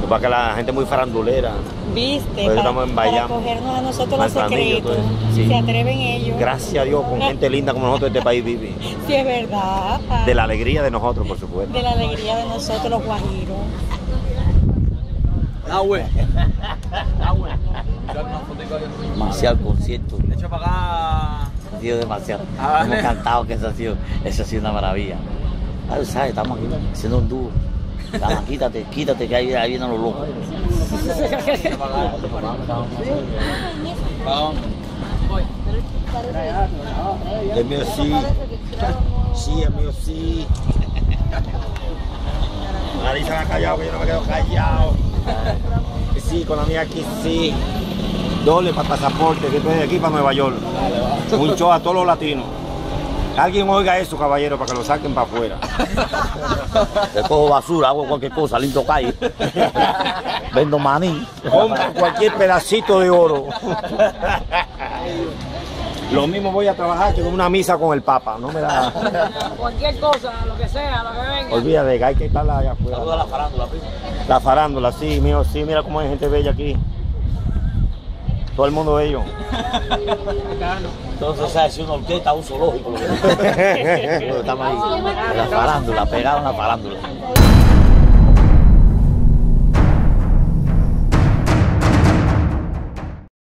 Para que la gente muy farandulera. Viste, Pues estamos en para Bayamo, cogernos a nosotros los Manzanillo, secretos. todo eso. Sí. Se atreven ellos. Gracias a Dios, con gente linda como nosotros este país vive. Sí, es verdad. De la alegría de nosotros, por supuesto. De la alegría de nosotros los guajiros. Ah, güey. Demasiado concierto, Echa para acá. ha sido demasiado. Ah, Hemos vale. cantado que eso ha sido una maravilla. Ah, ¿sabes? Estamos aquí haciendo un dúo. Vamos, quítate, que ahí vienen los locos. El mío sí. Sí, el mío sí. Marisa me ha callado, que yo no me quedo callado. Que sí, con la mía aquí sí. $2 para pasaporte, que estoy de aquí para Nueva York. Un show a todos los latinos. Alguien oiga eso, caballero, para que lo saquen para afuera. Te cojo basura, hago cualquier cosa, lindo calle. Vendo maní. Compro cualquier pedacito de oro. Lo mismo voy a trabajar que en una misa con el Papa. No me da. Cualquier cosa, lo que sea, lo que venga. Olvídate que hay que estar allá afuera. Saluda a la farándula, primo. La farándula, sí, mío, sí, mira cómo hay gente bella aquí. Todo el mundo bello. Entonces, ¿sabes? Si una orquesta, un zoológico. Lo que estamos ahí. La farándula, pegaron la farándula.